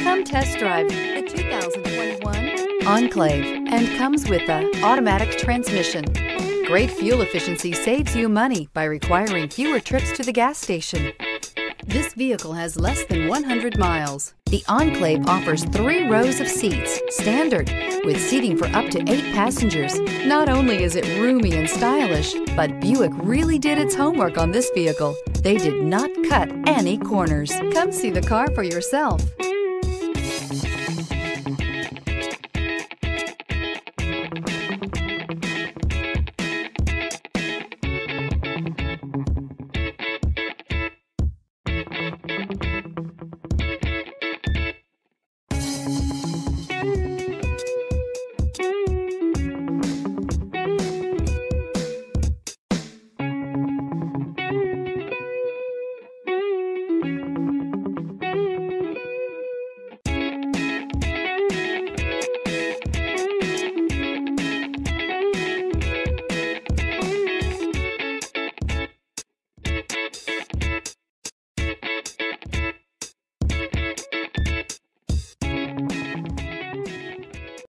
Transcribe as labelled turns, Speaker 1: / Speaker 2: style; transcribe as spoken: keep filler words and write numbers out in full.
Speaker 1: Come test drive the two thousand twenty-one Enclave, and comes with an automatic transmission. Great fuel efficiency saves you money by requiring fewer trips to the gas station. This vehicle has less than one hundred miles. The Enclave offers three rows of seats, standard, with seating for up to eight passengers. Not only is it roomy and stylish, but Buick really did its homework on this vehicle. They did not cut any corners. Come see the car for yourself.